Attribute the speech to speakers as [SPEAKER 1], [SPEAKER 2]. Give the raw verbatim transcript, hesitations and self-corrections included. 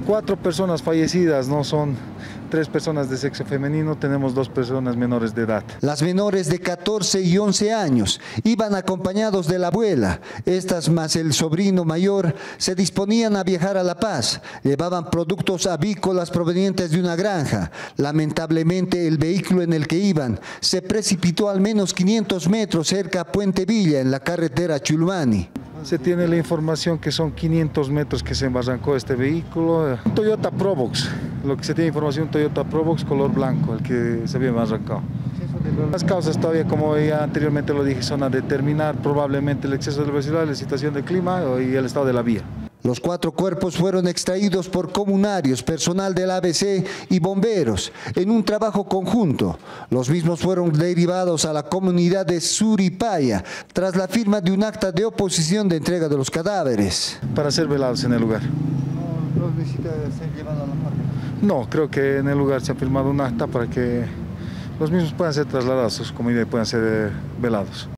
[SPEAKER 1] Cuatro personas fallecidas, no son tres personas de sexo femenino, tenemos dos personas menores de edad.
[SPEAKER 2] Las menores de catorce y once años iban acompañados de la abuela. Estas más el sobrino mayor se disponían a viajar a La Paz. Llevaban productos avícolas provenientes de una granja. Lamentablemente el vehículo en el que iban se precipitó al menos quinientos metros cerca a Puente Villa, en la carretera Chulmani.
[SPEAKER 1] Se tiene la información que son quinientos metros que se embarrancó este vehículo. Un Toyota Probox, lo que se tiene información, Toyota Probox color blanco, el que se había embarrancado. Las causas todavía, como ya anteriormente lo dije, son a determinar probablemente el exceso de velocidad, la situación del clima y el estado de la vía.
[SPEAKER 2] Los cuatro cuerpos fueron extraídos por comunarios, personal del A B C y bomberos en un trabajo conjunto. Los mismos fueron derivados a la comunidad de Suripaya tras la firma de un acta de oposición de entrega de los cadáveres.
[SPEAKER 1] Para ser velados en el lugar.
[SPEAKER 2] ¿No necesita ser llevado a la morgue?
[SPEAKER 1] No, creo que en el lugar se ha firmado un acta para que los mismos puedan ser trasladados a su comunidad y puedan ser velados.